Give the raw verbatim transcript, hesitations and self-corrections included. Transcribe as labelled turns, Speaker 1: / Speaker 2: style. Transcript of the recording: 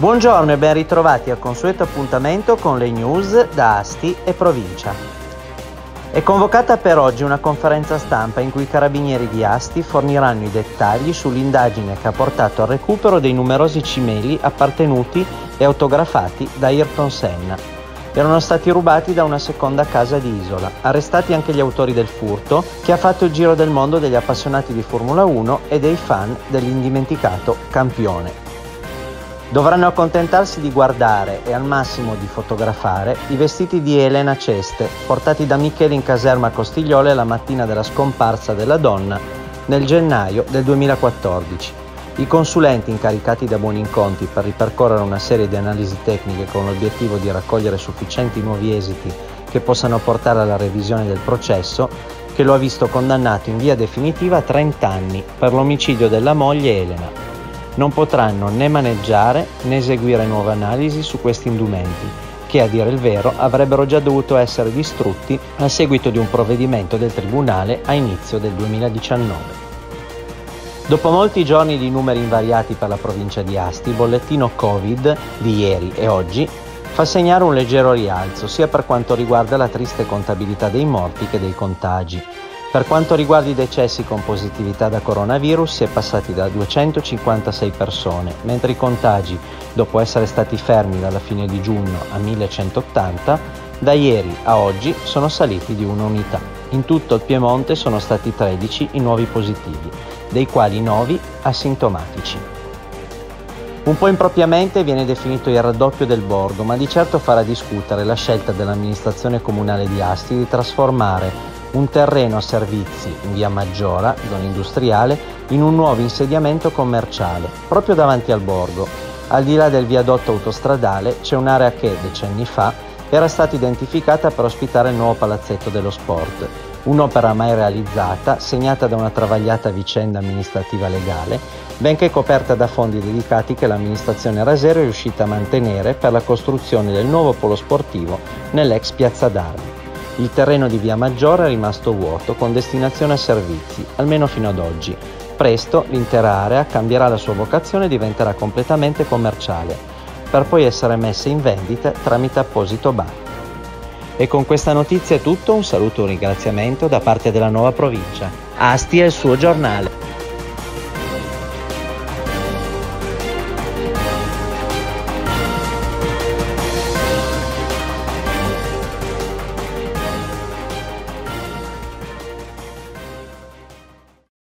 Speaker 1: Buongiorno e ben ritrovati al consueto appuntamento con le news da Asti e provincia. È convocata per oggi una conferenza stampa in cui i carabinieri di Asti forniranno i dettagli sull'indagine che ha portato al recupero dei numerosi cimeli appartenuti e autografati da Ayrton Senna. Erano stati rubati da una seconda casa di Isola. Arrestati anche gli autori del furto, che ha fatto il giro del mondo degli appassionati di Formula uno e dei fan dell'indimenticato campione. Dovranno accontentarsi di guardare e al massimo di fotografare i vestiti di Elena Ceste, portati da Michele in caserma a Costigliole la mattina della scomparsa della donna nel gennaio del duemilaquattordici. I consulenti incaricati da Buoninconti per ripercorrere una serie di analisi tecniche con l'obiettivo di raccogliere sufficienti nuovi esiti che possano portare alla revisione del processo, che lo ha visto condannato in via definitiva a trenta anni per l'omicidio della moglie Elena. Non potranno né maneggiare né eseguire nuove analisi su questi indumenti, che a dire il vero avrebbero già dovuto essere distrutti a seguito di un provvedimento del Tribunale a inizio del duemiladiciannove. Dopo molti giorni di numeri invariati per la provincia di Asti, il bollettino Covid di ieri e oggi fa segnare un leggero rialzo, sia per quanto riguarda la triste contabilità dei morti che dei contagi. Per quanto riguarda i decessi con positività da coronavirus, si è passati da duecentocinquantasei persone, mentre i contagi, dopo essere stati fermi dalla fine di giugno a millecentottanta, da ieri a oggi sono saliti di una unità. In tutto il Piemonte sono stati tredici i nuovi positivi, dei quali nove asintomatici. Un po' impropriamente viene definito il raddoppio del borgo, ma di certo farà discutere la scelta dell'amministrazione comunale di Asti di trasformare un terreno a servizi in via Maggiora, zona industriale, in un nuovo insediamento commerciale, proprio davanti al borgo. Al di là del viadotto autostradale c'è un'area che, decenni fa, era stata identificata per ospitare il nuovo palazzetto dello sport, un'opera mai realizzata, segnata da una travagliata vicenda amministrativa legale, benché coperta da fondi dedicati che l'amministrazione Rasero è riuscita a mantenere per la costruzione del nuovo polo sportivo nell'ex Piazza d'Armi. Il terreno di via Maggiore è rimasto vuoto, con destinazione a servizi, almeno fino ad oggi. Presto l'intera area cambierà la sua vocazione e diventerà completamente commerciale, per poi essere messa in vendita tramite apposito bar. E con questa notizia è tutto, un saluto e un ringraziamento da parte della nuova provincia. Asti è il suo giornale.